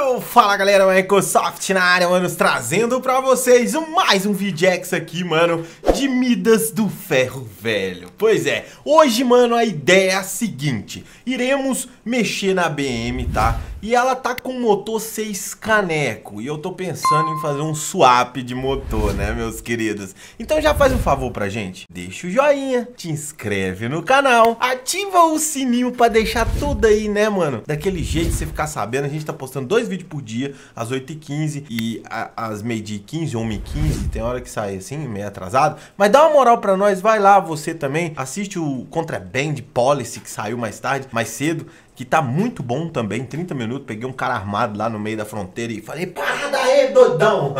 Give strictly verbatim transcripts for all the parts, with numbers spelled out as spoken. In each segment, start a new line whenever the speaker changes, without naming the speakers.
Yo, fala galera, Microsoft na área, mano, trazendo pra vocês mais um videox aqui, mano, de Midas do Ferro Velho. Pois é, hoje, mano, a ideia é a seguinte: iremos mexer na B M, tá? E ela tá com motor seis caneco, e eu tô pensando em fazer um swap de motor, né, meus queridos? Então já faz um favor pra gente, deixa o joinha, te inscreve no canal, ativa o sininho pra deixar tudo aí, né, mano? Daquele jeito você ficar sabendo. A gente tá postando dois vídeos por dia, às oito e quinze e às meio-dia e quinze, uma e quinze, tem hora que sai assim, meio atrasado. Mas dá uma moral pra nós, vai lá você também, assiste o Contraband Policy, que saiu mais tarde, mais cedo, que tá muito bom também, trinta minutos, peguei um cara armado lá no meio da fronteira e falei, para daí, doidão!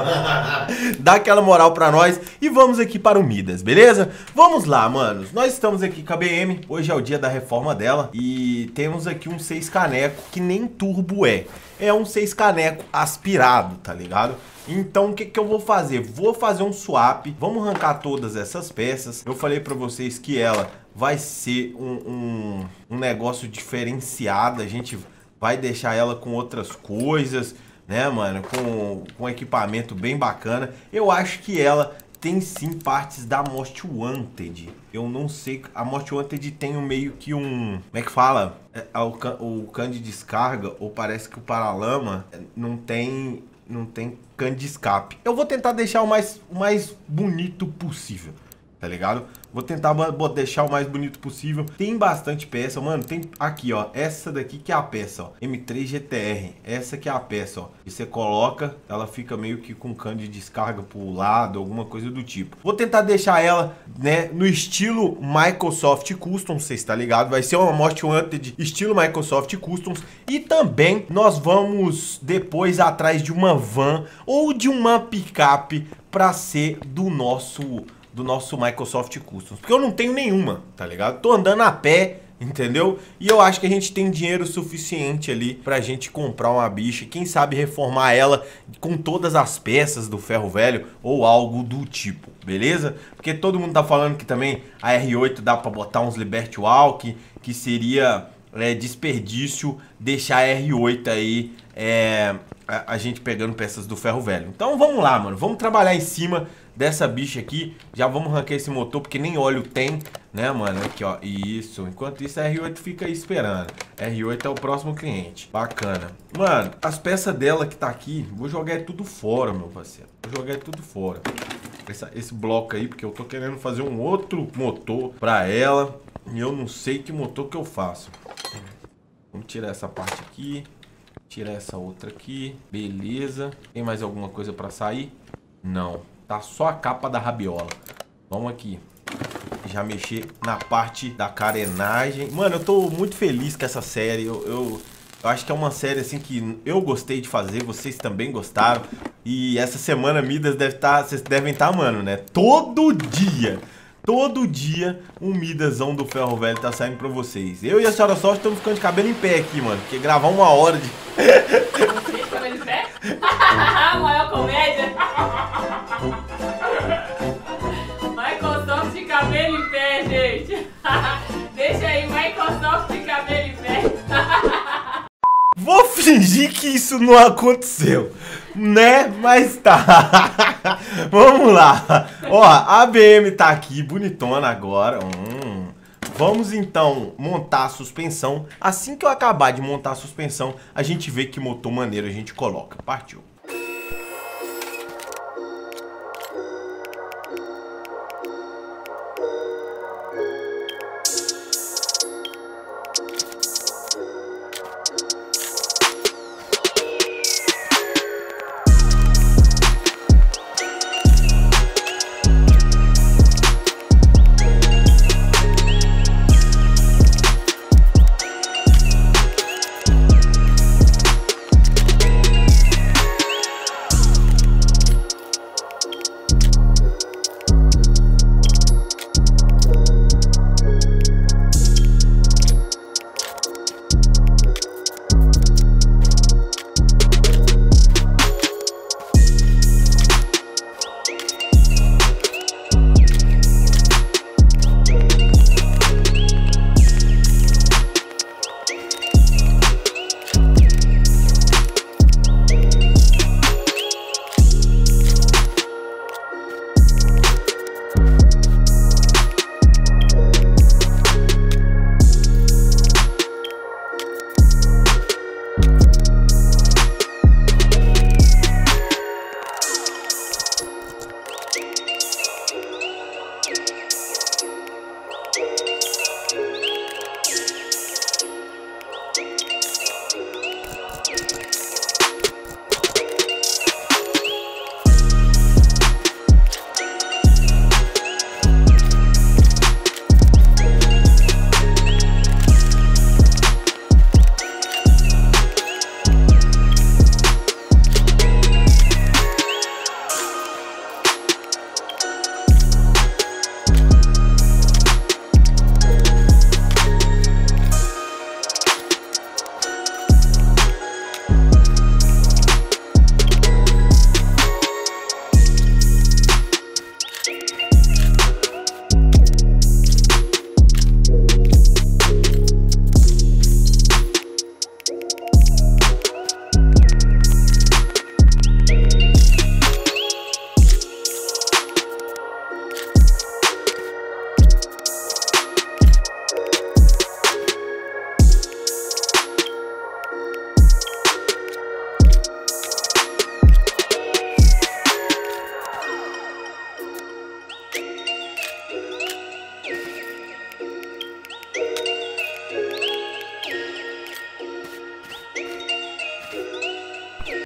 Dá aquela moral pra nós e vamos aqui para o Midas, beleza? Vamos lá, manos, nós estamos aqui com a B M, hoje é o dia da reforma dela e temos aqui um seis caneco que nem turbo é, é um seis caneco aspirado, tá ligado? Então o que, que eu vou fazer? Vou fazer um swap, vamos arrancar todas essas peças. Eu falei pra vocês que ela vai ser um, um, um negócio diferenciado, a gente vai deixar ela com outras coisas, né, mano? Com, com equipamento bem bacana. Eu acho que ela tem sim partes da Most Wanted. Eu não sei, a Most Wanted tem um meio que um, como é que fala? É, o, can, o cano de descarga, ou parece que o paralama não tem... não tem cano de escape. Eu vou tentar deixar o mais, o mais bonito possível, tá ligado? Vou tentar deixar o mais bonito possível. Tem bastante peça, mano. Tem aqui, ó. Essa daqui que é a peça, ó. M três G T R. Essa que é a peça, ó. E você coloca, ela fica meio que com cano de descarga pro lado, alguma coisa do tipo. Vou tentar deixar ela, né, no estilo Microsoft Customs, vocês tá ligado? Vai ser uma Most Wanted estilo Microsoft Customs. E também nós vamos depois atrás de uma van ou de uma picape pra ser do nosso... do nosso Microsoft Customs, porque eu não tenho nenhuma, tá ligado? Tô andando a pé, entendeu? E eu acho que a gente tem dinheiro suficiente ali pra gente comprar uma bicha, quem sabe reformar ela com todas as peças do ferro velho ou algo do tipo, beleza? Porque todo mundo tá falando que também a R oito dá pra botar uns Liberty Walk, que seria é, desperdício deixar a R oito aí, é, a, a gente pegando peças do ferro velho. Então vamos lá, mano, vamos trabalhar em cima dessa bicha aqui. Já vamos arrancar esse motor, porque nem óleo tem, né, mano? Aqui, ó, isso. Enquanto isso, a R oito fica aí esperando. R oito é o próximo cliente. Bacana. Mano, as peças dela que tá aqui, vou jogar tudo fora, meu parceiro. Vou jogar tudo fora. Essa, esse bloco aí, porque eu tô querendo fazer um outro motor pra ela. E eu não sei que motor que eu faço. Vamos tirar essa parte aqui. Tirar essa outra aqui. Beleza. Tem mais alguma coisa pra sair? Não. Tá só a capa da rabiola. Vamos aqui. Já mexer na parte da carenagem. Mano, eu tô muito feliz com essa série. Eu, eu, eu acho que é uma série assim que eu gostei de fazer. Vocês também gostaram. E essa semana Midas deve estar... Vocês devem estar, mano, né? Todo dia. Todo dia um Midasão do ferro velho tá saindo pra vocês. Eu e a senhora Soft estamos ficando de cabelo em pé aqui, mano. Porque gravar uma hora de...
Você de cabelo em pé? Maior comédia. Microsoft de cabelo em pé, gente. Deixa aí, Microsoft de cabelo em pé.
Vou fingir que isso não aconteceu, né? Mas tá. Vamos lá. Ó, a B M tá aqui, bonitona agora. Hum. Vamos então montar a suspensão. Assim que eu acabar de montar a suspensão, a gente vê que motor maneiro a gente coloca. Partiu.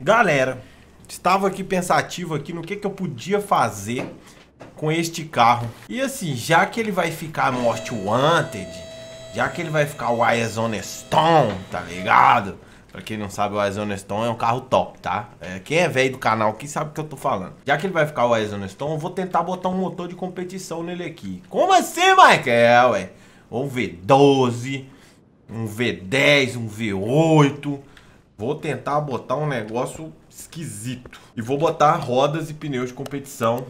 Galera, estava aqui pensativo aqui no que que eu podia fazer com este carro. E assim, já que ele vai ficar Most Wanted, já que ele vai ficar o Warzone Stone, tá ligado? Pra quem não sabe, o Warzone Stone é um carro top, tá? É, quem é velho do canal aqui sabe o que eu tô falando. Já que ele vai ficar o Warzone Stone, eu vou tentar botar um motor de competição nele aqui. Como assim, Michael? Ué, um V doze, um V dez, um V oito. Vou tentar botar um negócio esquisito. E vou botar rodas e pneus de competição,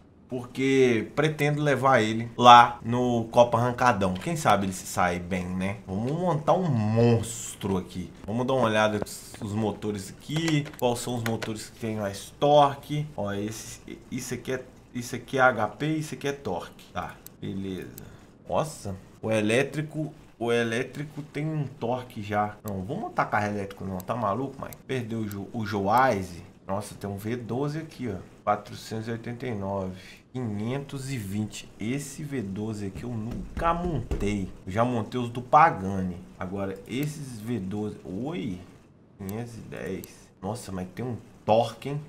porque pretendo levar ele lá no Copa Arrancadão. Quem sabe ele se sai bem, né? Vamos montar um monstro aqui. Vamos dar uma olhada nos motores aqui. Quais são os motores que tem mais torque? Ó, esse, isso aqui é, isso aqui é H P, isso aqui é torque. Tá, beleza. Nossa, o elétrico... O elétrico tem um torque já. Não, vamos montar carro elétrico não. Tá maluco, Mike? Perdeu o, jo o Joyce. Nossa, tem um V doze aqui, ó. quatrocentos e oitenta e nove. quinhentos e vinte. Esse V doze aqui eu nunca montei. Eu já montei os do Pagani. Agora, esses V doze... Oi! quinhentos e dez. Nossa, mas tem um torque, hein?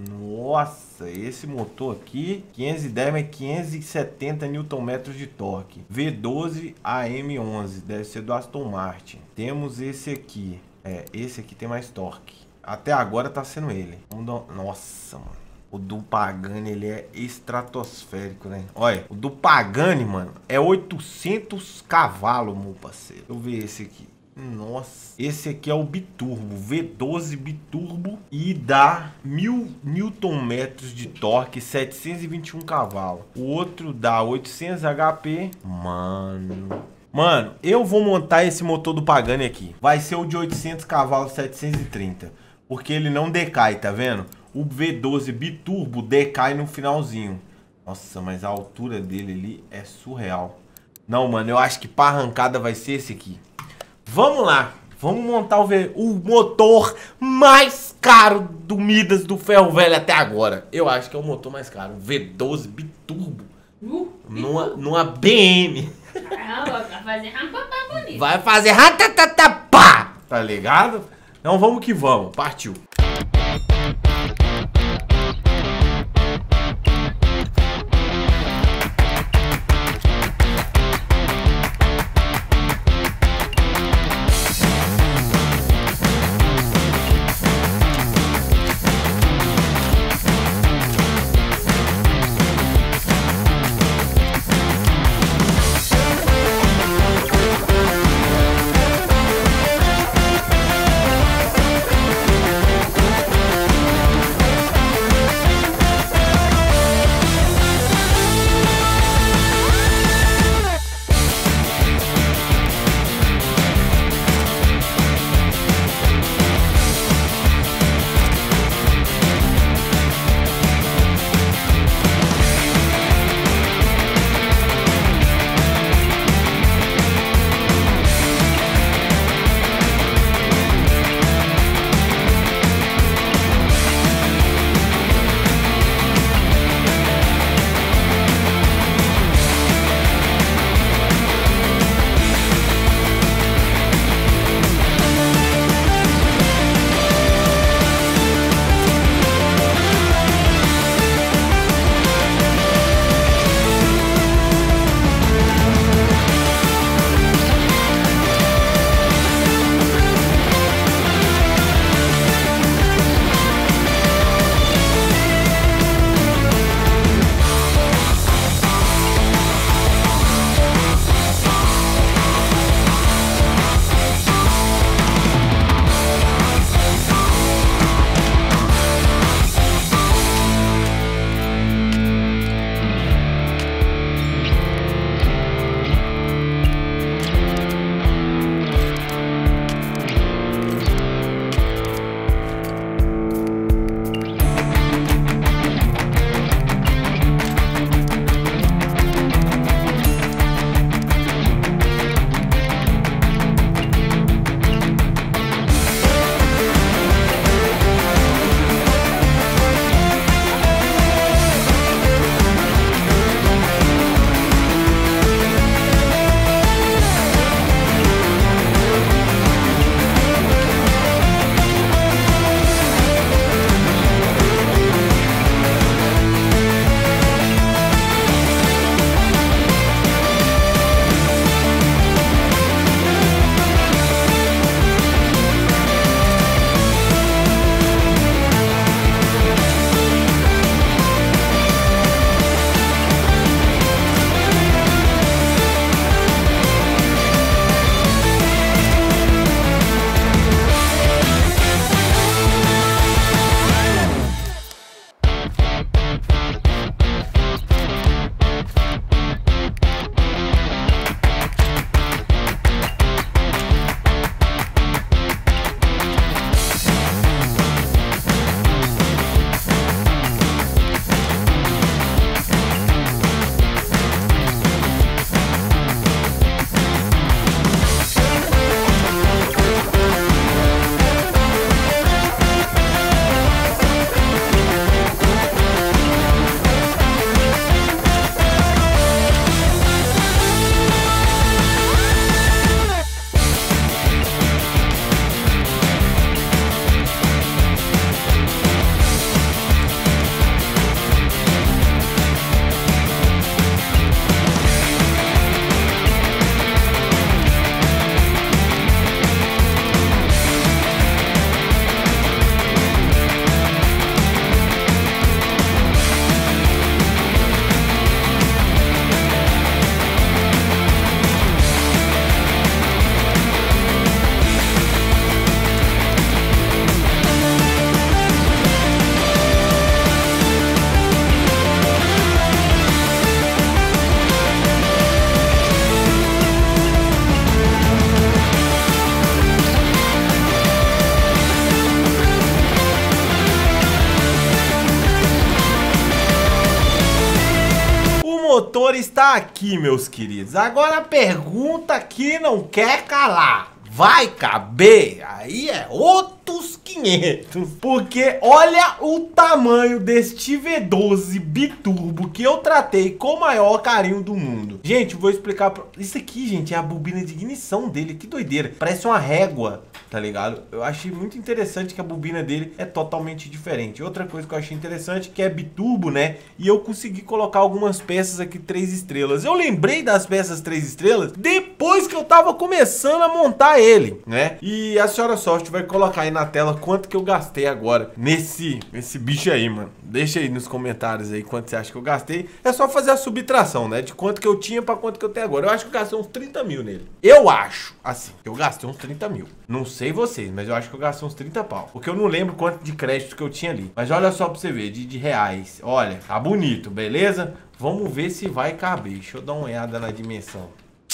Nossa, esse motor aqui, quinhentos e dez, mas quinhentos e setenta newton-metros de torque. V doze A M onze, deve ser do Aston Martin. Temos esse aqui. É, esse aqui tem mais torque. Até agora tá sendo ele. Vamos dar... Nossa, mano. O do Pagani, ele é estratosférico, né? Olha, o do Pagani, mano, é oitocentos cavalos, meu parceiro. Deixa eu ver esse aqui. Nossa, esse aqui é o biturbo, V doze biturbo, e dá mil newton-metros de torque, setecentos e vinte e um cavalos. O outro dá oitocentos H P. Mano, mano, eu vou montar esse motor do Pagani aqui. Vai ser o de oitocentos cavalos, setecentos e trinta, porque ele não decai, tá vendo? O V doze biturbo decai no finalzinho. Nossa, mas a altura dele ali é surreal. Não, mano, eu acho que para arrancada vai ser esse aqui. Vamos lá, vamos montar o, v... o motor mais caro do Midas do Ferro Velho até agora. Eu acho que é o motor mais caro, o V doze biturbo, uh, numa, numa B M.
Caramba, vai fazer ratatá bonito.
Vai fazer ratatatapá, tá ligado? Então vamos que vamos, partiu. motor está aqui, meus queridos. Agora a pergunta que não quer calar. Vai caber? Aí é outros quinhentos. Porque olha o tamanho deste V doze biturbo que eu tratei com o maior carinho do mundo. Gente, vou explicar pra... Isso aqui, gente, é a bobina de ignição dele. Que doideira. Parece uma régua, tá ligado? Eu achei muito interessante que a bobina dele é totalmente diferente. Outra coisa que eu achei interessante que é biturbo, né? E eu consegui colocar algumas peças aqui três estrelas. Eu lembrei das peças três estrelas depois que eu tava começando a montar ele, né? E a senhora Soft vai colocar aí na tela quanto que eu gastei agora nesse, nesse bicho aí, mano. Deixa aí nos comentários aí quanto você acha que eu gastei. É só fazer a subtração, né? De quanto que eu tinha pra quanto que eu tenho agora. Eu acho que eu gastei uns trinta mil nele. Eu acho, assim, eu gastei uns trinta mil. Não sei vocês, mas eu acho que eu gastei uns trinta pau. Porque eu não lembro quanto de crédito que eu tinha ali. Mas olha só pra você ver, de, de reais. Olha, tá bonito, beleza? Vamos ver se vai caber. Deixa eu dar uma olhada na dimensão.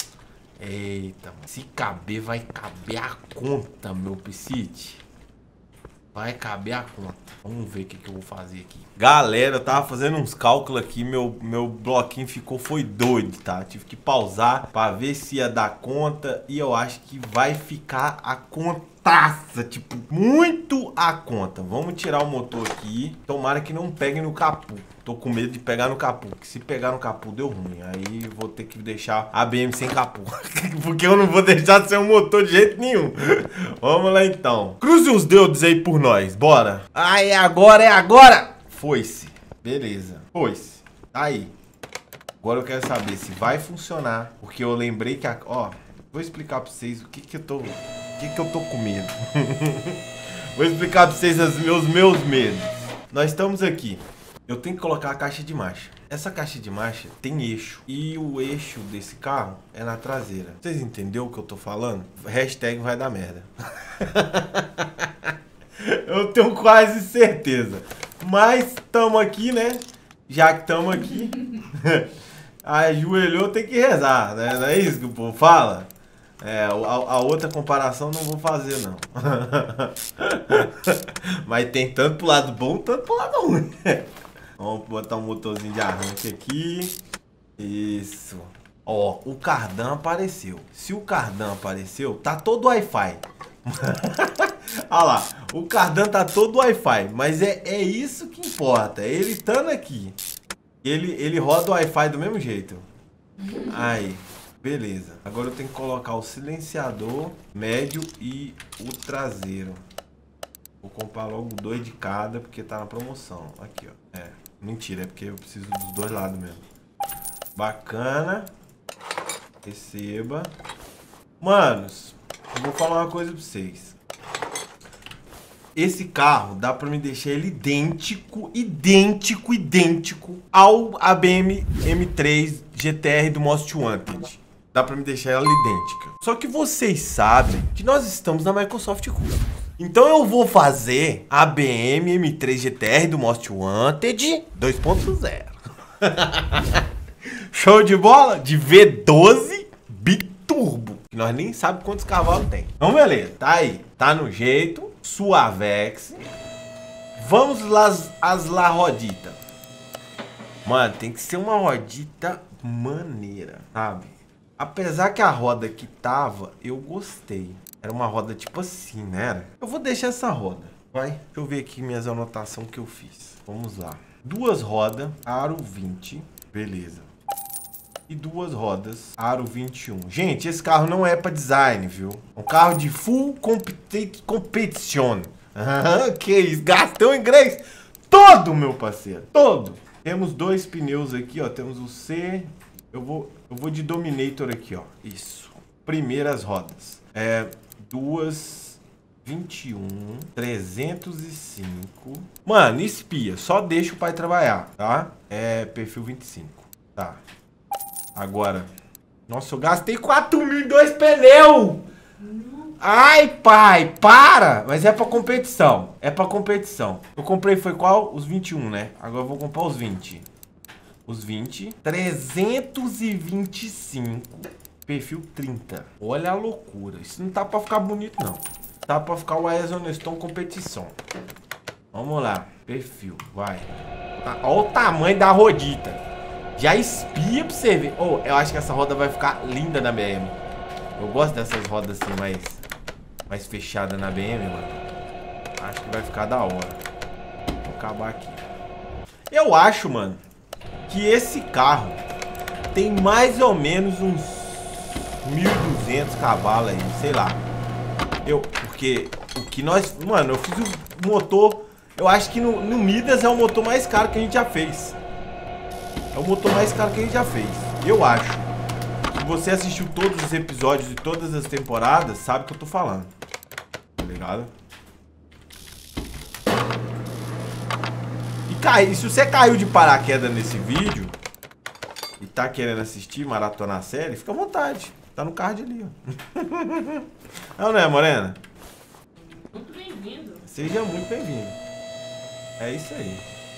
Eita, mano. Se caber, vai caber a conta, meu piscite. Vai caber a conta. Vamos ver o que, que eu vou fazer aqui. Galera, eu tava fazendo uns cálculos aqui. Meu, meu bloquinho ficou, foi doido, tá? Tive que pausar pra ver se ia dar conta. E eu acho que vai ficar a contaça. Tipo, muito a conta. Vamos tirar o motor aqui. Tomara que não pegue no capô. Tô com medo de pegar no capô, porque se pegar no capô deu ruim. Aí vou ter que deixar a B M sem capô. Porque eu não vou deixar sem um motor de jeito nenhum. Vamos lá então. Cruze os deuses aí por nós, bora. Ah, é agora, é agora. Foi-se. Beleza. Foi-se. Tá aí. Agora eu quero saber se vai funcionar. Porque eu lembrei que a... Ó, vou explicar pra vocês o que que eu tô... O que que eu tô com medo. Vou explicar pra vocês os meus, meus medos. Nós estamos aqui. Eu tenho que colocar a caixa de marcha. Essa caixa de marcha tem eixo. E o eixo desse carro é na traseira. Vocês entenderam o que eu tô falando? Hashtag vai dar merda. Eu tenho quase certeza. Mas tamo aqui, né? Já que tamo aqui. Ajoelhou, tem que rezar, né? Não é isso que o povo fala? É, a, a outra comparação não vou fazer, não. Mas tem tanto pro lado bom, tanto pro lado ruim. Vamos botar um motorzinho de arranque aqui. Isso. Ó, o cardan apareceu. Se o cardan apareceu, tá todo Wi-Fi. Olha lá, o cardan tá todo Wi-Fi. Mas é, é isso que importa. É ele estando aqui. Ele, ele roda o Wi-Fi do mesmo jeito. Aí, beleza. Agora eu tenho que colocar o silenciador médio e o traseiro. Vou comprar logo dois de cada, porque tá na promoção. Aqui, ó. É, mentira, é porque eu preciso dos dois lados mesmo. Bacana. Receba. Manos, eu vou falar uma coisa pra vocês. Esse carro dá pra me deixar ele idêntico, idêntico, idêntico ao A B M M três G T R do Most Wanted. Dá pra me deixar ela idêntica. Só que vocês sabem que nós estamos na Microsoft Customs. Então eu vou fazer a B M M três G T R do Most Wanted dois ponto zero. Show de bola? De V doze biturbo. Que nós nem sabemos quantos cavalos tem. Então beleza, tá aí. Tá no jeito. Suavex. Vamos lá as lá rodita. Mano, tem que ser uma rodita maneira, sabe? Apesar que a roda que tava, eu gostei. Era uma roda tipo assim, né? Era? Eu vou deixar essa roda. Vai. Deixa eu ver aqui minhas anotações que eu fiz. Vamos lá. Duas rodas, aro vinte. Beleza. E duas rodas, aro vinte e um. Gente, esse carro não é pra design, viu? É um carro de full competition. Ah, que isso? Gastou inglês todo, meu parceiro. Todo. Temos dois pneus aqui, ó. Temos o C. Eu vou, eu vou de Dominator aqui, ó. Isso. Primeiras rodas. É... Duas, vinte e um, trezentos e cinco. Mano, espia. Só deixa o pai trabalhar, tá? É perfil vinte e cinco. Tá. Agora. Nossa, eu gastei quatro mil e dois pneus. Ai, pai, para. Mas é pra competição. É pra competição. Eu comprei foi qual? Os vinte e um, né? Agora eu vou comprar os vinte. Os vinte. trezentos e vinte e cinco. Perfil trinta. Olha a loucura. Isso não tá pra ficar bonito, não. Tá pra ficar o Arizona Stone competição. Vamos lá. Perfil. Vai. Olha o tamanho da rodita. Já espia pra você ver. Oh, eu acho que essa roda vai ficar linda na B M. Eu gosto dessas rodas assim, mais, mais fechadas na B M, mano. Acho que vai ficar da hora. Vou acabar aqui. Eu acho, mano, que esse carro tem mais ou menos uns mil e duzentos cavalos aí, sei lá. Eu, porque o que nós... Mano, eu fiz o motor... Eu acho que no, no Midas é o motor mais caro que a gente já fez. É o motor mais caro que a gente já fez. Eu acho. Se você assistiu todos os episódios de todas as temporadas, sabe o que eu tô falando. Tá ligado? E, cai, e se você caiu de paraquedas nesse vídeo e tá querendo assistir, maratonar a série, fica à vontade. Tá no card ali, ó. Não, não é, Morena?
Muito bem-vindo.
Seja muito bem-vindo. É isso aí.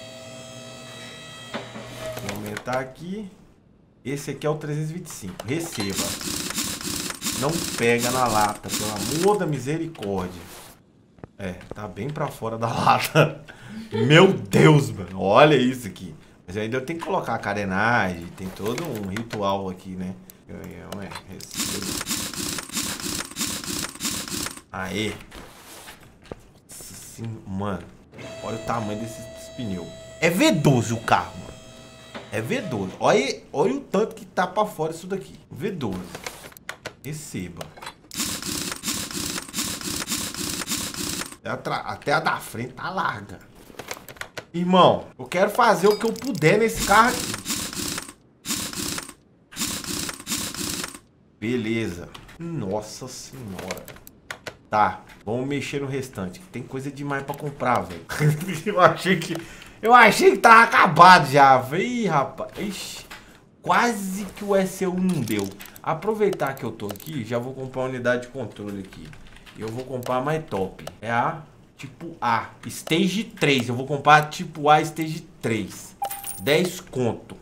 Vou aumentar aqui. Esse aqui é o trezentos e vinte e cinco. Receba. Não pega na lata, pelo amor da misericórdia. É, tá bem pra fora da lata. Meu Deus, mano. Olha isso aqui. Mas ainda eu tenho que colocar a carenagem. Tem todo um ritual aqui, né? É, receba. Aê. Sim, mano. Olha o tamanho desses pneus. É V doze o carro, mano. É V doze. Olha, olha o tanto que tá pra fora isso daqui. V doze. Receba. Até a da frente tá larga. Irmão, eu quero fazer o que eu puder nesse carro aqui. Beleza. Nossa senhora. Tá, vamos mexer no restante. Tem coisa demais pra comprar, velho. Eu achei que... Eu achei que tava acabado já. Ih, rapaz. Ixi, quase que o S U não deu. Aproveitar que eu tô aqui, já vou comprar uma unidade de controle aqui. Eu vou comprar a mais top. É a tipo A. Stage três. Eu vou comprar a tipo A Stage três. dez conto.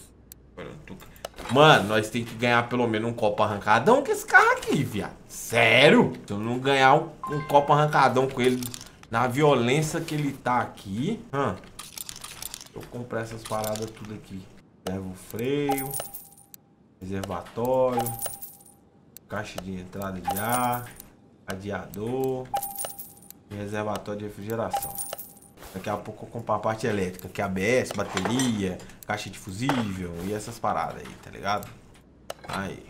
Mano, nós temos que ganhar pelo menos um copo arrancadão com esse carro aqui, viado. Sério? Se eu não ganhar um, um copo arrancadão com ele na violência que ele tá aqui... Hum, eu comprar essas paradas tudo aqui. Leva o freio, reservatório, caixa de entrada de ar, radiador e reservatório de refrigeração. Daqui a pouco eu compro a parte elétrica, que é A B S, bateria, caixa de fusível e essas paradas aí, tá ligado? Aí.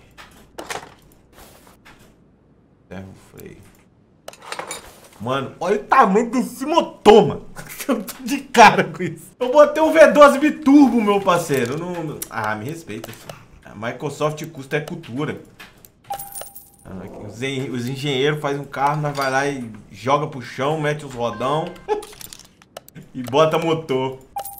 Serve o freio. Mano, olha o tamanho desse motor, mano. Eu tô de cara com isso. Eu botei um V doze biturbo, meu parceiro. Não... Ah, me respeita, filho. A Microsoft custa é cultura. Os, en... Os engenheiros fazem um carro, nós vai lá e joga pro chão, mete os rodão e bota motor.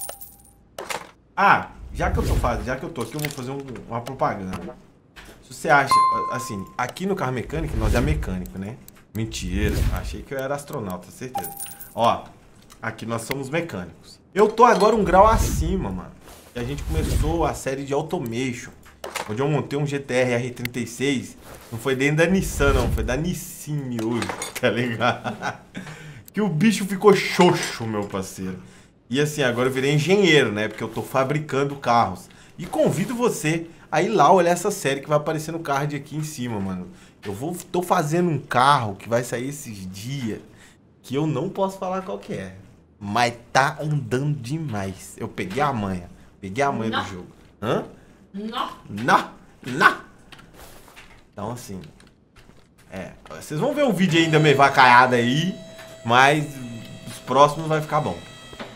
Ah, já que eu tô fazendo, já que eu tô aqui, eu vou fazer um, uma propaganda. Se você acha, assim, aqui no carro mecânico, nós é mecânico, né? Mentira, achei que eu era astronauta, certeza. Ó, aqui nós somos mecânicos. Eu tô agora um grau acima, mano. E a gente começou a série de Automation, onde eu montei um G T R R trinta e seis. Não foi dentro da Nissan, não, foi da Nissin hoje, tá ligado? Que o bicho ficou xoxo, meu parceiro. E assim, agora eu virei engenheiro, né? Porque eu tô fabricando carros. E convido você a ir lá olhar essa série que vai aparecer no card aqui em cima, mano. Eu vou, tô fazendo um carro que vai sair esses dias, que eu não posso falar qual que é. Mas tá andando demais. Eu peguei a manha. Peguei a manha não. do jogo. Hã?
Não.
Não. Não. Então assim, é, vocês vão ver um vídeo ainda meio vacaiado aí, mas os próximos vai ficar bom.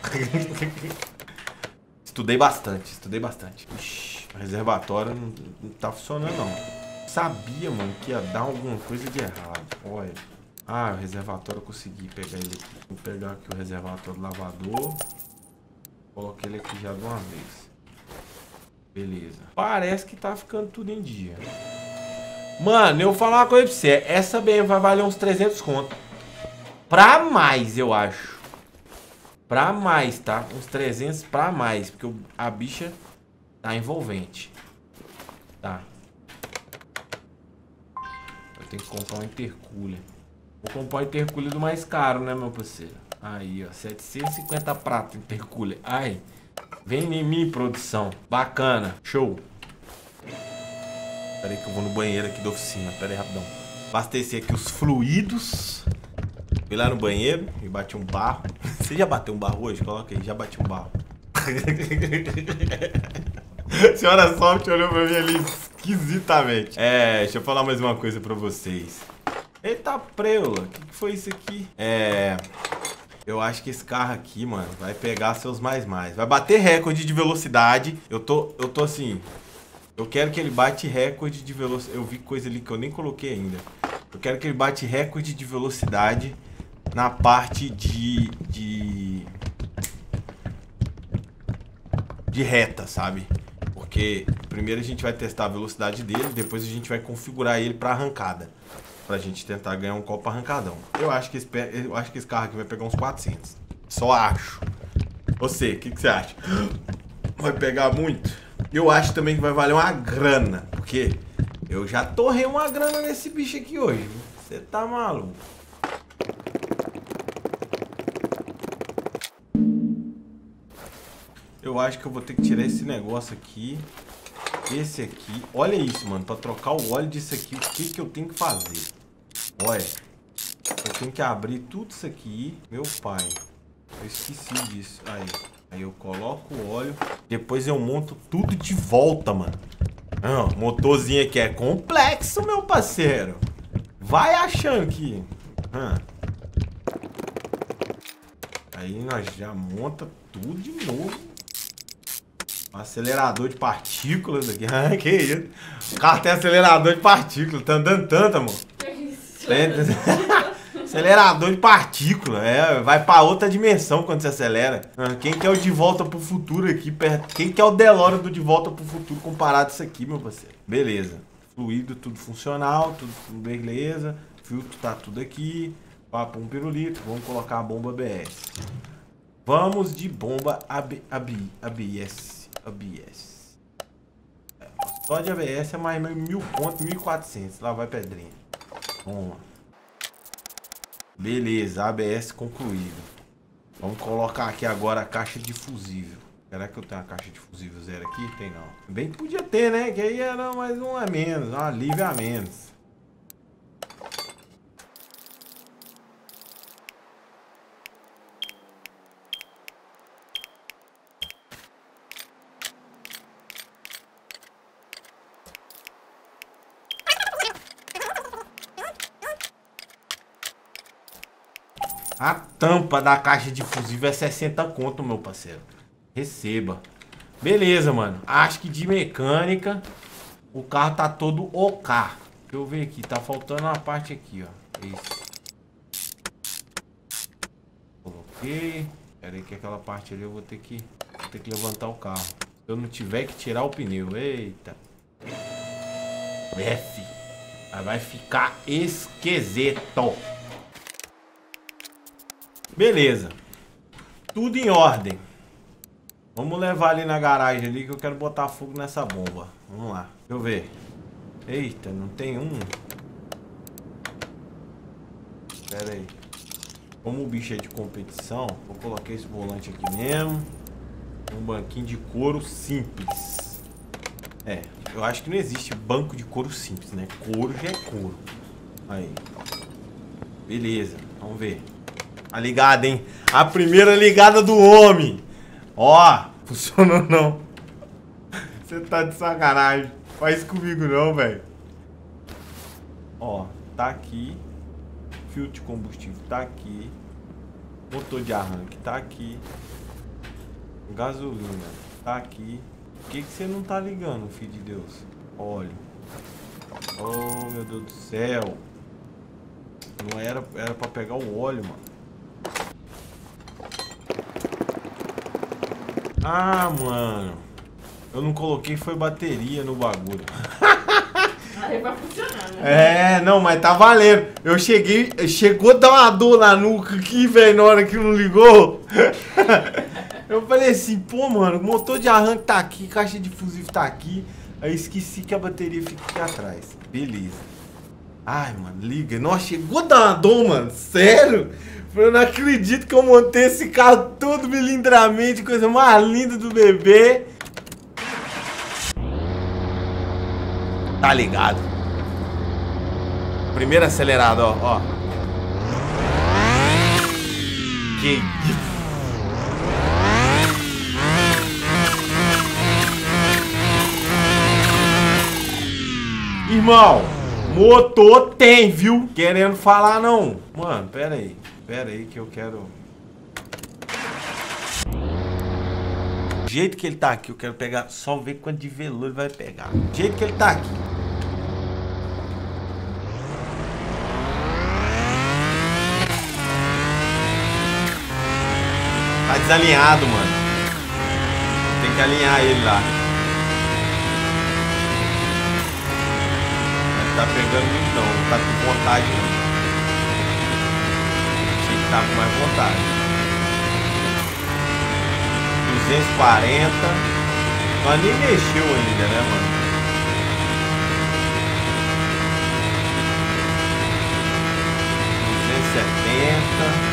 Estudei bastante, estudei bastante. Ixi, o reservatório não, não tá funcionando não. Sabia, mano, que ia dar alguma coisa de errado. Olha. Ah, o reservatório eu consegui pegar ele aqui. Vou pegar aqui o reservatório lavador. Coloquei ele aqui já de uma vez. Beleza. Parece que tá ficando tudo em dia. Mano, eu vou falar uma coisa pra você. Essa B M vai valer uns trezentos conto. Pra mais, eu acho. Pra mais, tá? Uns trezentos pra mais. Porque a bicha tá envolvente. Tá. Eu tenho que comprar um intercooler. Vou comprar o intercooler do mais caro, né, meu parceiro? Aí, ó. setecentos e cinquenta prata intercooler. Ai. Vem em mim, produção. Bacana. Show. Pera aí que eu vou no banheiro aqui da oficina. Pera aí, rapidão. Abastecer aqui os fluidos. Fui lá no banheiro e bati um barro. Você já bateu um barro hoje? Coloca aí, já bati um barro. A senhora Soft olhou pra mim ali esquisitamente. É, deixa eu falar mais uma coisa pra vocês. Eita preula, o que, que foi isso aqui? É... Eu acho que esse carro aqui, mano, vai pegar seus mais mais. Vai bater recorde de velocidade. Eu tô, eu tô assim... Eu quero que ele bate recorde de velocidade. Eu vi coisa ali que eu nem coloquei ainda. Eu quero que ele bate recorde de velocidade na parte de... De, de reta, sabe? Porque primeiro a gente vai testar a velocidade dele, depois a gente vai configurar ele para arrancada, pra gente tentar ganhar um copo arrancadão. Eu acho que esse, eu acho que esse carro aqui vai pegar uns quatrocentos. Só acho. Você, o que, que você acha? Vai pegar muito? Eu acho também que vai valer uma grana, porque eu já torrei uma grana nesse bicho aqui hoje. Você tá maluco? Eu acho que eu vou ter que tirar esse negócio aqui. Esse aqui. Olha isso, mano. Pra trocar o óleo disso aqui, o que que eu tenho que fazer? Olha. Eu tenho que abrir tudo isso aqui. Meu pai. Eu esqueci disso. Aí. Aí eu coloco o óleo. Depois eu monto tudo de volta, mano. Ah, motorzinho aqui é complexo, meu parceiro. Vai achando que... Ah. Aí nós já monta tudo de novo. Acelerador de partículas aqui. Ah, que isso? O carro tem acelerador de partículas. Tá andando tanto, amor.
Que isso?
Tem... Acelerador de partícula. É, vai pra outra dimensão quando você acelera. Quem que é o De Volta pro Futuro aqui perto? Quem que é o DeLorean do De Volta pro Futuro comparado a isso aqui, meu parceiro? Beleza. Fluido, tudo funcional, tudo beleza. Filtro tá tudo aqui. Papo um pirulito. Vamos colocar a bomba A B S. Vamos de bomba A B S. A B S. Só de A B S é mais mil pontos, mil e quatrocentos. Lá vai pedrinha. Vamos lá. Beleza, A B S concluído. Vamos colocar aqui agora a caixa de fusível. Será que eu tenho a caixa de fusível zero aqui? Tem não. Bem que podia ter, né? Que aí era mais um a menos, um alívio a menos. A tampa da caixa de fusível é sessenta conto, meu parceiro. Receba. Beleza, mano. Acho que de mecânica o carro tá todo OK. Deixa eu ver aqui. Tá faltando uma parte aqui, ó. Isso. Coloquei. Pera aí que aquela parte ali eu vou ter que, vou ter que levantar o carro. Se eu não tiver que tirar o pneu. Eita. F. Vai ficar esquisito. Beleza. Tudo em ordem. Vamos levar ali na garagem ali que eu quero botar fogo nessa bomba. Vamos lá. Deixa eu ver. Eita, não tem um. Pera aí. Como o bicho é de competição, vou colocar esse volante aqui mesmo. Um banquinho de couro simples. É, eu acho que não existe banco de couro simples, né? Couro já é couro. Aí. Beleza, vamos ver. A ligada, hein? A primeira ligada do homem. Ó, funcionou não. Você tá de sacanagem. Faz comigo não, velho. Ó, tá aqui. Filtro de combustível tá aqui. Motor de arranque tá aqui. Gasolina tá aqui. Por que que você não tá ligando, filho de Deus? Óleo. Oh, meu Deus do céu. Não era, era pra pegar o óleo, mano. Ah, mano. Eu não coloquei, foi bateria no bagulho.
Aí vai funcionar, né?
É, não, mas tá valendo. Eu cheguei, chegou a dar uma dor na nuca aqui, velho, na hora que não ligou. Eu falei assim, pô, mano, motor de arranque tá aqui, caixa de fusível tá aqui. Aí esqueci que a bateria fica aqui atrás. Beleza. Ai, mano, liga. Nossa, chegou a dar uma dor, mano. Sério? Eu não acredito que eu montei esse carro todo milindramente, coisa mais linda do bebê. Tá ligado? Primeiro acelerado, ó, ó. Que isso? Irmão, motor tem, viu? Querendo falar não. Mano, pera aí. Pera aí que eu quero... Do jeito que ele tá aqui, eu quero pegar... Só ver quanto de veludo ele vai pegar. Do jeito que ele tá aqui. Tá desalinhado, mano. Tem que alinhar ele lá. Não tá pegando muito não. Não tá com vontade não. Tinha que estar com mais vontade. duzentos e quarenta. Mas nem mexeu ainda, né, mano? duzentos e setenta.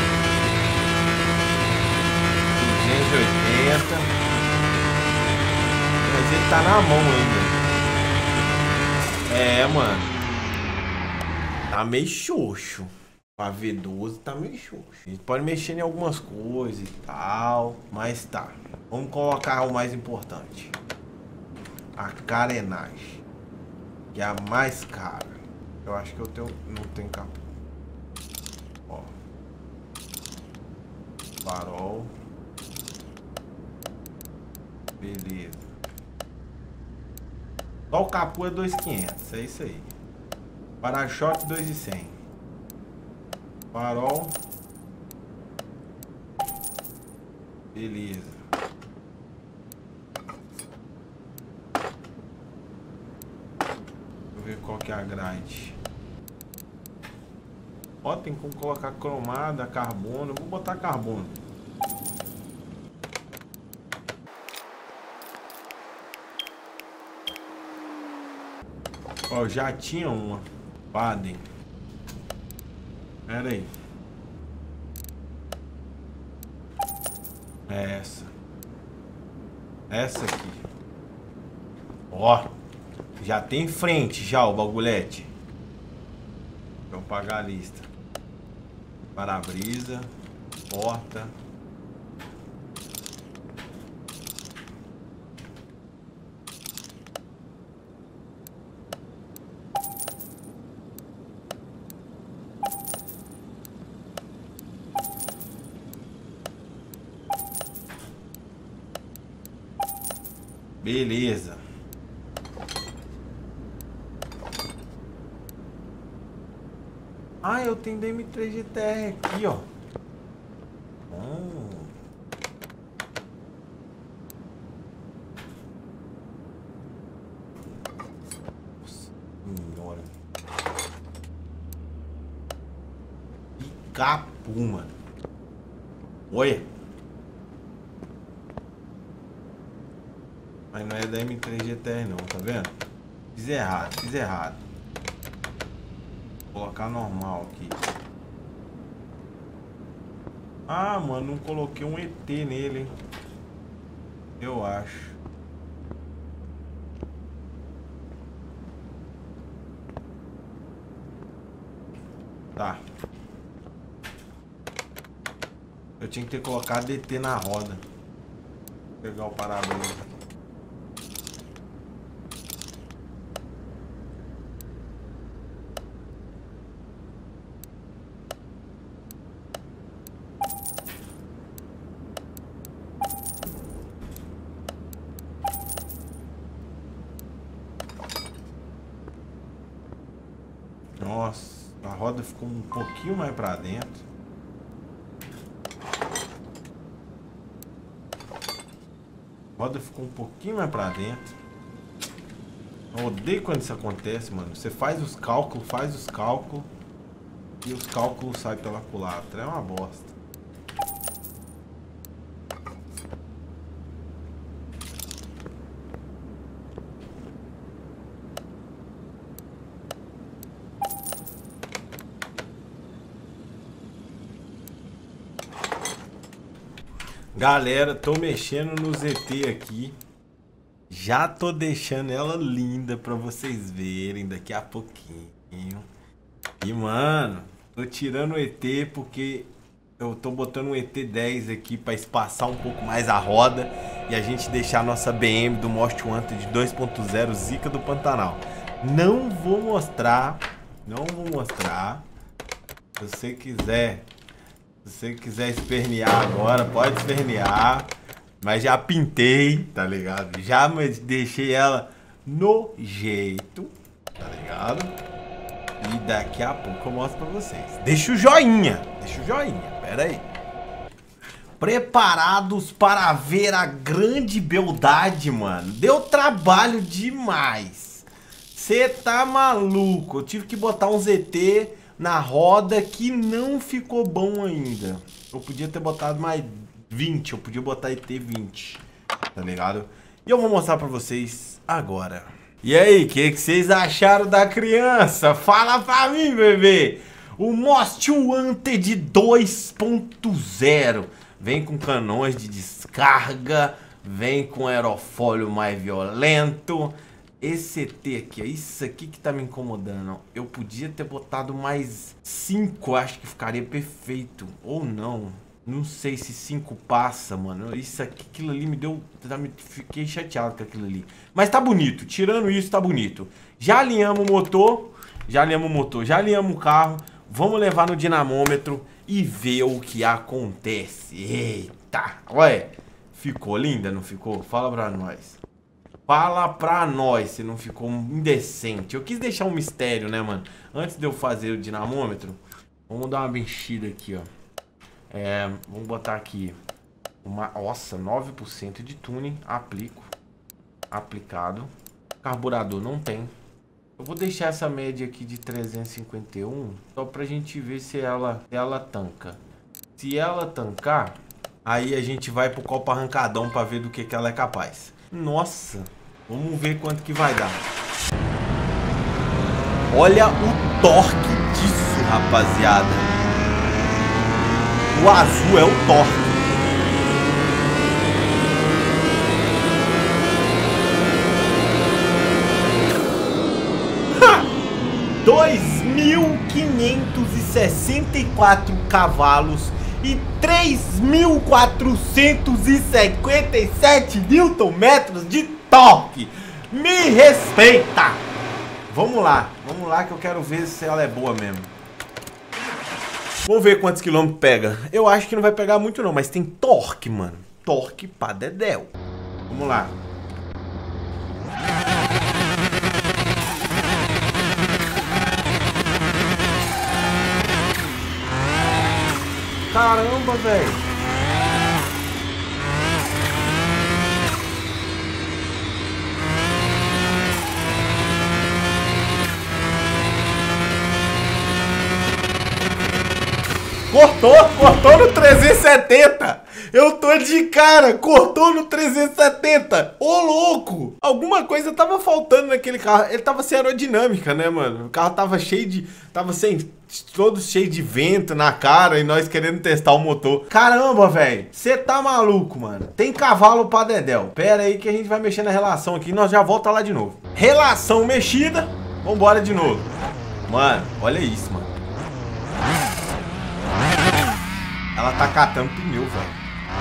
duzentos e oitenta. Mas ele tá na mão ainda. É, mano. Tá meio xoxo. A V doze tá meio xoxo. A gente pode mexer em algumas coisas e tal. Mas tá. Vamos colocar o mais importante. A carenagem. Que é a mais cara. Eu acho que eu tenho... não tenho capô. Ó. Farol. Beleza. Só o capô é dois mil e quinhentos, é isso aí. Para-choque dois mil e cem. Farol. Beleza. Deixa eu ver qual que é a grade. Ó, tem como colocar cromada, carbono. Eu vou botar carbono. Ó, já tinha uma Baden. Pera aí. É essa. Essa aqui. Ó. Já tem frente já o bagulhete. Deixa eu pagar a lista. Para-brisa. Porta. Beleza. Ah, eu tenho D M três G T R aqui, ó. Hum. Nossa senhora. Que capu, mano. Olha. Mas não é da M três G T R não, tá vendo? Fiz errado, fiz errado. Vou colocar normal aqui. Ah, mano, não coloquei um E T nele, hein? Eu acho. Tá. Eu tinha que ter colocado E T na roda. Vou pegar o para-brisa. Nossa, a roda ficou um pouquinho mais pra dentro. A roda ficou um pouquinho mais pra dentro. Eu odeio quando isso acontece, mano. Você faz os cálculos, faz os cálculos e os cálculos saem pela culatra. É uma bosta. Galera, tô mexendo no Z T aqui. Já tô deixando ela linda pra vocês verem daqui a pouquinho. E, mano, tô tirando o E T porque eu tô botando um E T dez aqui pra espaçar um pouco mais a roda e a gente deixar a nossa B M do Most Wanted dois ponto zero Zica do Pantanal. Não vou mostrar, não vou mostrar. Se você quiser, se você quiser espernear agora, pode espernear. Mas já pintei, tá ligado? Já deixei ela no jeito, tá ligado? E daqui a pouco eu mostro pra vocês. Deixa o joinha, deixa o joinha, pera aí. Preparados para ver a grande beldade, mano. Deu trabalho demais. Cê tá maluco. Eu tive que botar um Z T na roda que não ficou bom ainda. Eu podia ter botado mais vinte, eu podia botar E T vinte, tá ligado? E eu vou mostrar pra vocês agora. E aí, o que, que vocês acharam da criança? Fala pra mim, bebê! O Most Wanted dois ponto zero vem com canões de descarga, vem com aerofólio mais violento. Esse E T aqui, é isso aqui que tá me incomodando. Eu podia ter botado mais cinco, acho que ficaria perfeito. Ou não. Não sei se cinco passa, mano. Isso aqui, aquilo ali me deu... Fiquei chateado com aquilo ali. Mas tá bonito. Tirando isso, tá bonito. Já alinhamos o motor. Já alinhamos o motor. Já alinhamos o carro. Vamos levar no dinamômetro e ver o que acontece. Eita. Olha. Ficou linda, não ficou? Fala pra nós. Fala pra nós se não ficou indecente. Eu quis deixar um mistério, né, mano? Antes de eu fazer o dinamômetro, vamos dar uma mexida aqui, ó. É, vamos botar aqui uma, nossa, nove por cento de tuning, aplico, aplicado, carburador não tem. Eu vou deixar essa média aqui de trezentos e cinquenta e um, só pra gente ver se ela, se ela tanca. Se ela tancar, aí a gente vai pro copo arrancadão pra ver do que, que ela é capaz. Nossa, vamos ver quanto que vai dar. Olha o torque disso, rapaziada. O azul é o torque. dois mil quinhentos e sessenta e quatro cavalos e três mil quatrocentos e cinquenta e sete newton-metros de torque. Me respeita. Vamos lá, vamos lá que eu quero ver se ela é boa mesmo. Vamos ver quantos quilômetros pega. Eu acho que não vai pegar muito não, mas tem torque, mano. Torque pra dedéu. Vamos lá. Caramba, velho. Cortou, cortou no trezentos e setenta. Eu tô de cara, cortou no trezentos e setenta. Ô, louco. Alguma coisa tava faltando naquele carro. Ele tava sem aerodinâmica, né, mano? O carro tava cheio de... Tava sem... Todo cheio de vento na cara e nós querendo testar o motor. Caramba, velho. Você tá maluco, mano. Tem cavalo pra dedéu. Pera aí que a gente vai mexer na relação aqui e nós já volta lá de novo. Relação mexida. Vambora de novo. Mano, olha isso, mano. Ela tá catando pneu, velho.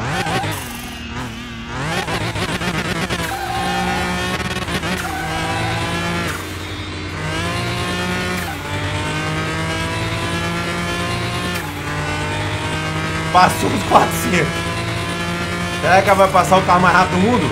Passou os quatrocentos. Será que ela vai passar o carro mais rápido do mundo?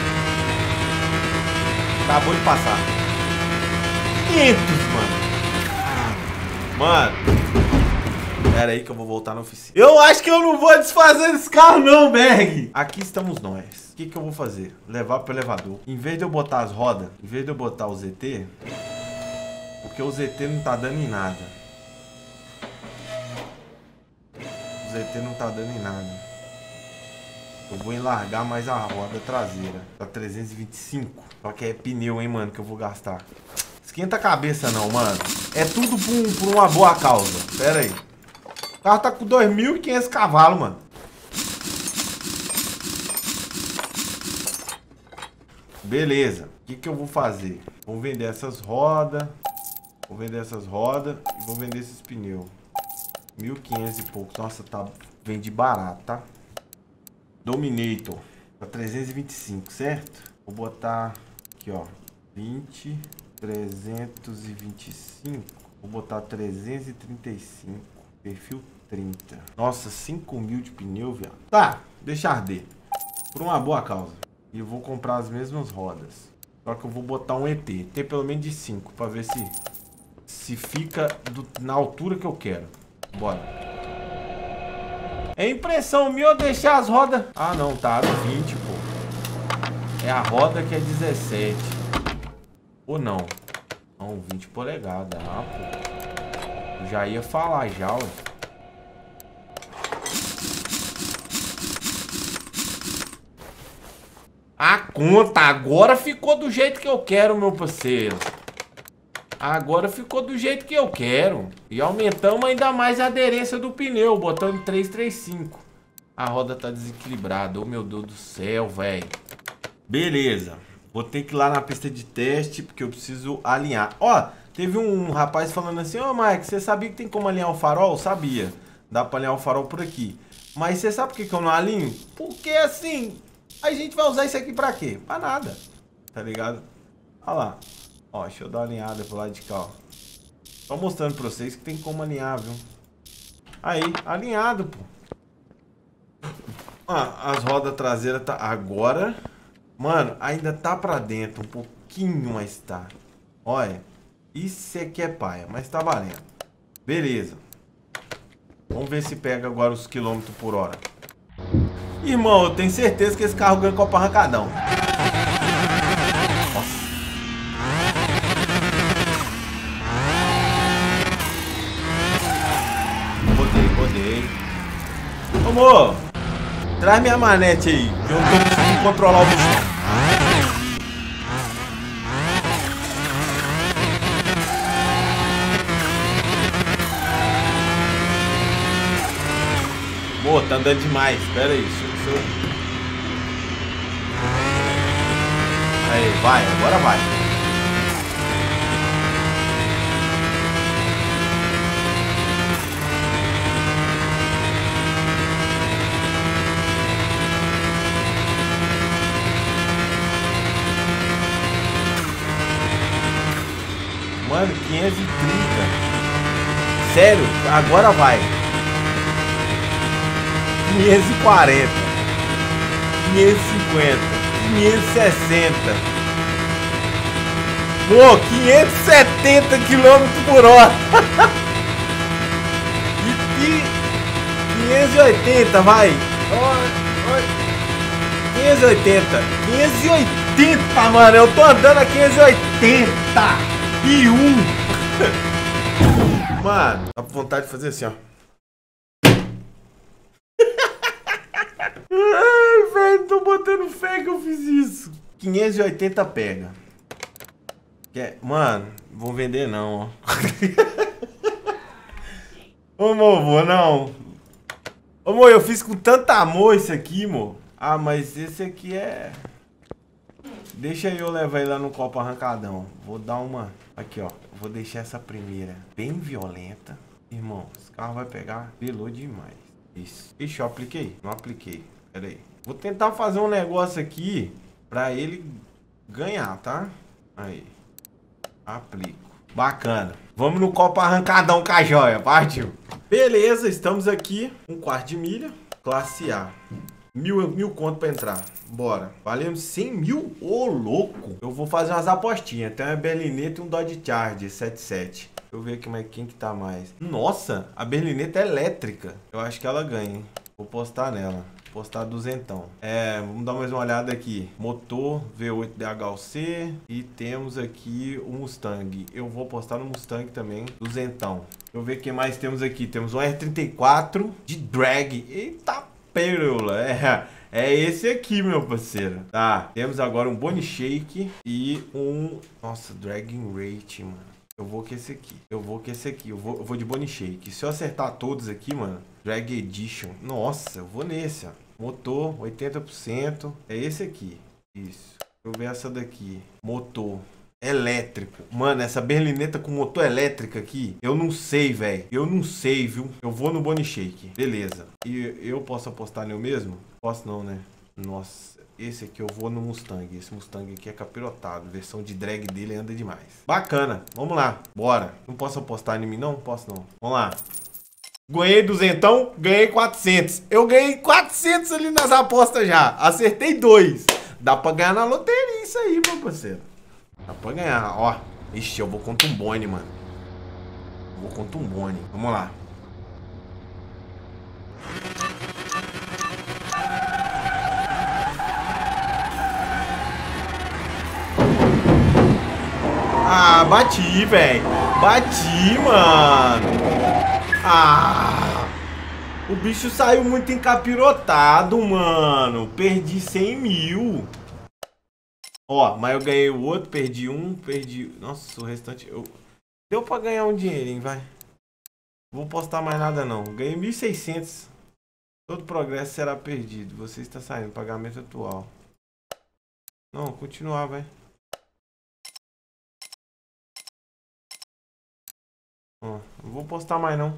Acabou de passar. quinhentos, mano. Mano. Pera aí que eu vou voltar na oficina. Eu acho que eu não vou desfazer desse carro não, Berg. Aqui estamos nós. O que que eu vou fazer? Levar pro elevador. Em vez de eu botar as rodas, em vez de eu botar o Z T, porque o Z T não tá dando em nada. O Z T não tá dando em nada. Eu vou enlargar mais a roda traseira. Pra trezentos e vinte e cinco. Só que é pneu, hein, mano, que eu vou gastar. Esquenta a cabeça não, mano. É tudo por, um, por uma boa causa. Pera aí. O carro tá com dois mil e quinhentos cavalos, mano. beleza. O que que eu vou fazer? Vou vender essas rodas. Vou vender essas rodas e vou vender esses pneus. mil e quinhentos e poucos. Nossa, tá... Vendi barato, tá? Dominator. Pra trezentos e vinte e cinco, certo? Vou botar aqui, ó. vinte, trezentos e vinte e cinco. Vou botar trezentos e trinta e cinco. Perfil trinta. Nossa, cinco mil de pneu, viado. Tá, deixa arder. Por uma boa causa. E eu vou comprar as mesmas rodas. Só que eu vou botar um E T. E T pelo menos de cinco. Pra ver se... Se fica do, na altura que eu quero. Bora. É impressão minha eu deixar as rodas... Ah, não, tá. vinte, pô. É a roda que é dezessete. Ou não? Não, vinte polegadas. Ah, pô. Eu já ia falar já, ué. A conta agora ficou do jeito que eu quero, meu parceiro. Agora ficou do jeito que eu quero. E aumentamos ainda mais a aderência do pneu, botando três três cinco. A roda tá desequilibrada. Oh, meu Deus do céu, velho. Beleza. Vou ter que ir lá na pista de teste, porque eu preciso alinhar. Ó, teve um rapaz falando assim: Ô, Mike, você sabia que tem como alinhar o farol? Sabia. Dá pra alinhar o farol por aqui. Mas você sabe por que que eu não alinho? Porque assim, a gente vai usar isso aqui pra quê? Pra nada. Tá ligado? Olha lá. Ó, deixa eu dar uma alinhada pro lado de cá, ó. Só mostrando pra vocês que tem como alinhar, viu? Aí, alinhado, pô. Ah, as rodas traseiras tá... Agora... Mano, ainda tá pra dentro um pouquinho, mas tá. Olha. Isso aqui é paia, mas tá valendo. Beleza. Vamos ver se pega agora os quilômetros por hora. Irmão, eu tenho certeza que esse carro ganha Copa Arrancadão. Amor, traz minha manete aí. Eu não tô conseguindo controlar o bicho. Amor, tá andando demais. Espera aí. Deixa eu... Aí, vai. Agora vai. Mano, quinhentos e trinta. Sério, agora vai. quinhentos e quarenta. quinhentos e cinquenta. quinhentos e sessenta. Pô, quinhentos e setenta quilômetros por hora. E quinhentos e oitenta, vai. quinhentos e oitenta. quinhentos e oitenta, mano. Eu tô andando a quinhentos e oitenta. E um. Mano, dá vontade de fazer assim, ó. Ai, velho, tô botando fé que eu fiz isso. quinhentos e oitenta pega. Quer... Mano, vou vender não, ó. Ô, amor, vou não. Ô, amor, eu fiz com tanto amor isso aqui, amor. Ah, mas esse aqui é... Deixa eu levar ele lá no Copa Arrancadão. Vou dar uma... Aqui, ó. Vou deixar essa primeira bem violenta. Irmão, esse carro vai pegar... Pelou demais. Isso. Ixi, eu apliquei? Não apliquei. Pera aí. Vou tentar fazer um negócio aqui pra ele ganhar, tá? Aí. Aplico. Bacana. Vamos no Copa Arrancadão com a joia. Partiu. Beleza, estamos aqui. Um quarto de milha. Classe A. Mil, mil conto pra entrar. Bora. Valendo cem mil? Ô, louco. Eu vou fazer umas apostinhas. Tem uma Berlinetta e um Dodge Charger setenta e sete. Deixa eu ver aqui mais quem que tá mais. Nossa, a Berlinetta é elétrica. Eu acho que ela ganha, hein? Vou postar nela. Postar duzentão. É, vamos dar mais uma olhada aqui. Motor V oito D H O C. E temos aqui o Mustang. Eu vou postar no Mustang também. Duzentão. Deixa eu ver o que mais temos aqui. Temos um R trinta e quatro de drag. Eita pérola. É, é esse aqui, meu parceiro. Tá. Temos agora um Boni Shake e um... Nossa, Dragging Rate, mano. Eu vou com esse aqui. Eu vou com esse aqui. Eu vou, eu vou de Boni Shake. Se eu acertar todos aqui, mano... Drag Edition. Nossa, eu vou nesse, ó. Motor, oitenta por cento. É esse aqui. Isso. eu ver essa daqui. Motor elétrico. Mano, essa berlineta com motor elétrico aqui, eu não sei, velho. Eu não sei, viu? Eu vou no Bonnie Shake. Beleza. E eu posso apostar nele mesmo? Posso não, né? Nossa, esse aqui eu vou no Mustang. Esse Mustang aqui é capirotado. A versão de drag dele anda demais. Bacana. Vamos lá. Bora. Não posso apostar em mim, não? Posso não. Vamos lá. Ganhei duzentão, ganhei quatrocentos. Eu ganhei quatrocentos ali nas apostas já. Acertei dois. Dá pra ganhar na loteria isso aí, meu parceiro. Dá pra ganhar, ó. Ixi, eu vou contra um Bonnie, mano. Eu vou contra um Bonnie. Vamos lá. Ah, bati, velho. Bati, mano. Ah. O bicho saiu muito encapirotado, mano. Perdi cem mil. Ó, mas eu ganhei o outro, perdi um, perdi... Nossa, o restante... Eu... Deu pra ganhar um dinheirinho, vai. Não vou postar mais nada, não. Ganhei mil e seiscentos. Todo progresso será perdido. Você está saindo. Pagamento atual. Não, continuar, vai. Ó, não vou postar mais, não.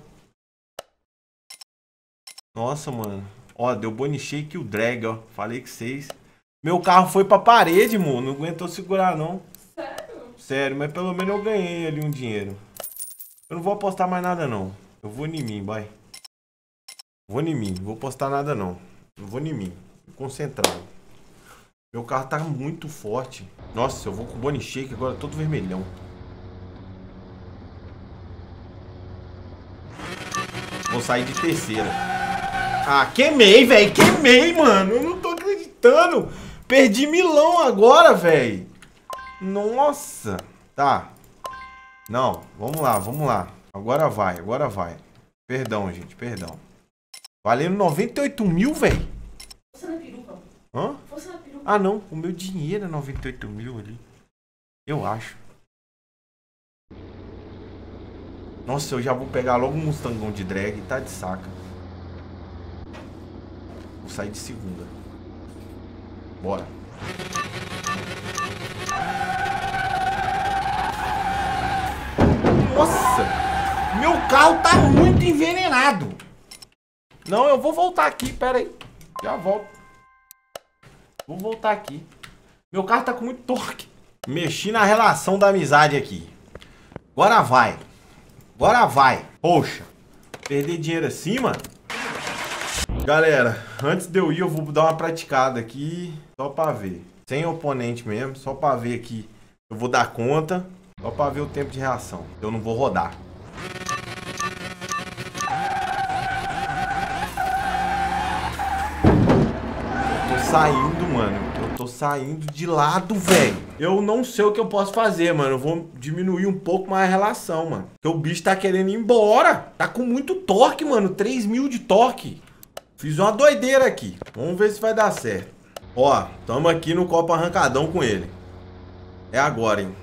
Nossa, mano. Ó, deu Bonnie Shake e o drag, ó. Falei que vocês... Meu carro foi pra parede, mano. Não aguentou segurar, não.
Sério?
Sério, mas pelo menos eu ganhei ali um dinheiro. Eu não vou apostar mais nada, não. Eu vou em mim, vai. Vou em mim. Não vou apostar nada, não. Eu vou em mim. Concentrado. Meu carro tá muito forte. Nossa, eu vou com o Bonnie Shake agora todo vermelhão. Vou sair de terceira. Ah, queimei, velho. Queimei, mano. Eu não tô acreditando. Perdi milão agora, velho. Nossa. Tá. Não, vamos lá, vamos lá. Agora vai, agora vai. Perdão, gente, perdão. Valendo noventa e oito mil, velho.
Força na peruca.
Hã?
Força na peruca.
Ah, não. O meu dinheiro é noventa e oito mil ali. Eu acho. Nossa, eu já vou pegar logo um Mustangão de drag. Tá de saca. Vou sair de segunda. Bora. Nossa! Meu carro tá muito envenenado. Não, eu vou voltar aqui, pera aí. Já volto. Vou voltar aqui. Meu carro tá com muito torque. Mexi na relação da amizade aqui. Agora vai. Agora vai. Poxa. Perder dinheiro assim, mano. Galera, antes de eu ir, eu vou dar uma praticada aqui. Só pra ver. Sem oponente mesmo. Só pra ver aqui. Eu vou dar conta. Só pra ver o tempo de reação. Eu não vou rodar. Eu tô saindo, mano. Eu tô saindo de lado, velho. Eu não sei o que eu posso fazer, mano. Eu vou diminuir um pouco mais a relação, mano. Porque o bicho tá querendo ir embora. Tá com muito torque, mano. três mil de torque. Fiz uma doideira aqui. Vamos ver se vai dar certo. Ó, tamo aqui no copo arrancadão com ele. É agora, hein.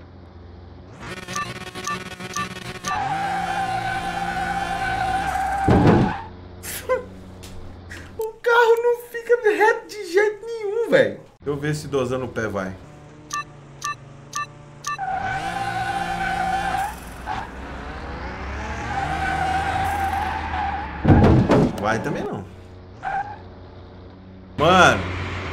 O carro não fica reto de jeito nenhum, velho. Deixa eu ver se dosando o pé vai. Vai também não. Mano,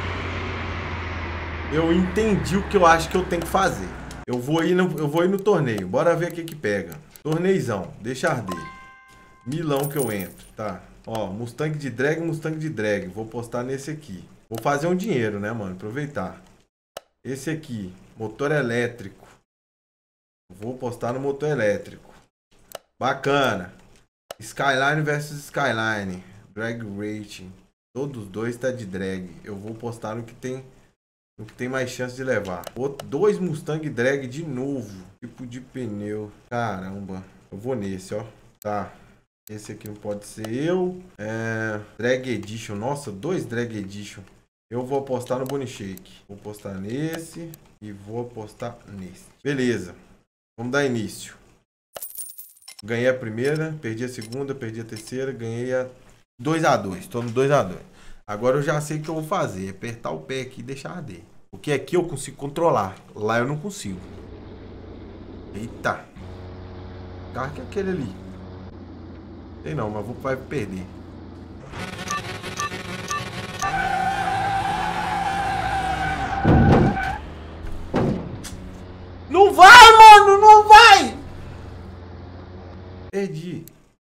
eu entendi o que eu acho que eu tenho que fazer. Eu vou ir no, eu vou ir no torneio. Bora ver o que que pega. Torneizão, deixa arder. Milão que eu entro, tá? Ó, Mustang de drag, Mustang de drag. Vou postar nesse aqui. Vou fazer um dinheiro, né, mano? Aproveitar. Esse aqui, motor elétrico. Vou postar no motor elétrico. Bacana. Skyline versus Skyline. Drag rating. Todos os dois tá de drag. Eu vou postar no que tem, no que tem mais chance de levar. Outro, dois Mustang drag de novo. Tipo de pneu. Caramba. Eu vou nesse, ó. Tá. Esse aqui não pode ser eu. É, drag edition. Nossa, dois drag edition. Eu vou apostar no Bonnie Shake. Vou apostar nesse. E vou apostar nesse. Beleza. Vamos dar início. Ganhei a primeira, perdi a segunda, perdi a terceira, ganhei a dois a dois. Tô no dois a dois. Agora eu já sei o que eu vou fazer. Apertar o pé aqui e deixar arder. Porque aqui eu consigo controlar. Lá eu não consigo. Eita. Que carro que é aquele ali? Sei não, mas vou vai perder. Não vai, mano! Não vai! Perdi.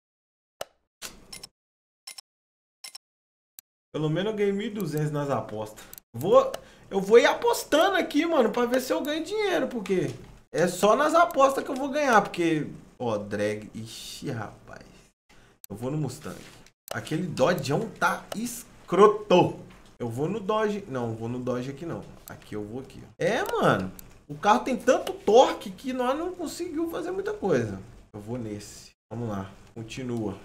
Pelo menos eu ganhei mil e duzentos nas apostas. Vou, eu vou ir apostando aqui, mano, pra ver se eu ganho dinheiro, porque é só nas apostas que eu vou ganhar, porque... Ó, drag... Ixi, rapaz. Eu vou no Mustang. Aquele Dodgeão tá escroto. Eu vou no Dodge... Não, vou no Dodge aqui não. Aqui eu vou aqui. É, mano. O carro tem tanto torque que nós não conseguimos fazer muita coisa. Eu vou nesse. Vamos lá. Continua.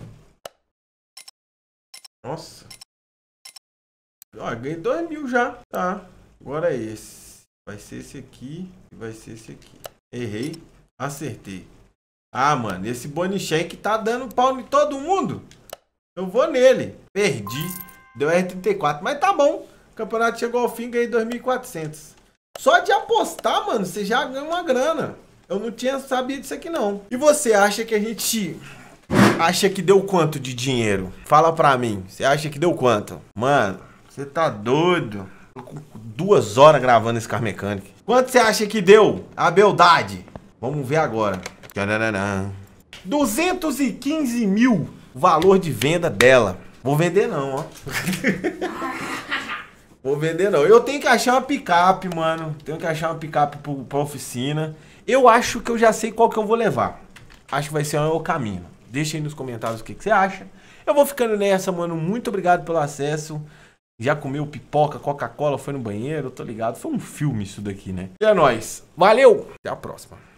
Nossa. Ó, ganhei dois mil já. Tá. Agora é esse. Vai ser esse aqui e vai ser esse aqui. Errei. Acertei. Ah, mano. Esse Bonicheck tá dando pau em todo mundo. Eu vou nele. Perdi. Deu R trinta e quatro. Mas tá bom. O campeonato chegou ao fim. Ganhei dois mil e quatrocentos. Só de apostar, mano, você já ganha uma grana. Eu não tinha sabido disso aqui, não. E você acha que a gente... Acha que deu quanto de dinheiro? Fala pra mim. Você acha que deu quanto? Mano, você tá doido? Tô com duas horas gravando esse carro mecânico. Quanto você acha que deu a beldade? Vamos ver agora. duzentos e quinze mil o valor de venda dela. Vou vender não, ó. Vou vender não. Eu tenho que achar uma picape, mano. Tenho que achar uma picape pro, pra oficina. Eu acho que eu já sei qual que eu vou levar. Acho que vai ser o caminho. Deixa aí nos comentários o que, que você acha. Eu vou ficando nessa, mano. Muito obrigado pelo acesso. Já comeu pipoca, Coca-Cola, foi no banheiro, tô ligado. Foi um filme isso daqui, né? E é nóis. Valeu! Até a próxima.